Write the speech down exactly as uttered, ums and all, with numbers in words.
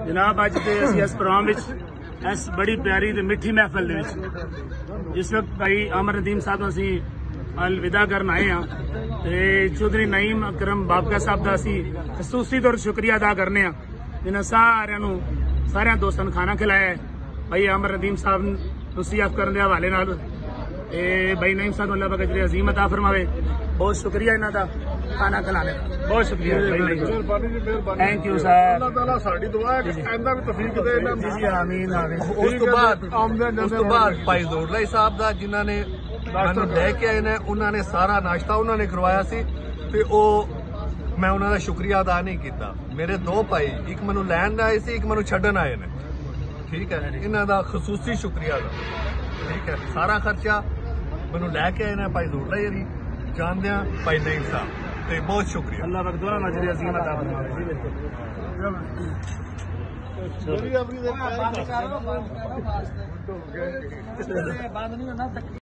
जनाब अज ते असीं इस प्रोग्राम विच इस बड़ी प्यारी ते मिठी महफिल दे विच जिस वक्त भाई अमर नदीम साहब असीं अलविदा करन आए हाँ ते चौधरी नईम अकरम बाबका साहब का असीं खसूसी तौर शुक्रिया अदा करने हाँ जिन्हें सारिਆਂ ਨੂੰ सारिਆਂ दोस्तों ਨੂੰ खाना खिलाया है। भाई अमर नदीम साहब नसीहत करने के हवाले नाल ते भाई नईम साहब अल्लाह पाक अजर अजीम अता फरमावे। बहुत शुक्रिया इन्हां दा खाना खिलाने का, बहुत शुक्रिया। Thank you sir. अल्लाह ताला साडी दुआ है कि ऐंदा भी तौफीक दे इन्हां जी जी आमीन आमीन। उस तो बाद उस तो बाद भाई जोड़लाई साहब दा जिन्हां ने मैनूं लैके आए ने उन्हां ने सारा नाश्ता उन्हां ने करवाया सी ते ओ मैं उन्हां दा शुक्रिया अदा नहीं किया। मेरे दो भाई एक मैनूं लैण आए सी एक मैनूं छड्डण आए ने, ठीक है, इन्हां दा खसूसी शुक्रिया अदा, ठीक है। सारा खर्चा मैनूं लैके आए ने भाई जोड़लाई अली जानदे भाई नईम साहब ते बहुत शुक्रिया। अल्लाह पाक दुआ नजर अजीम अता फरमावे। जी बिल्कुल।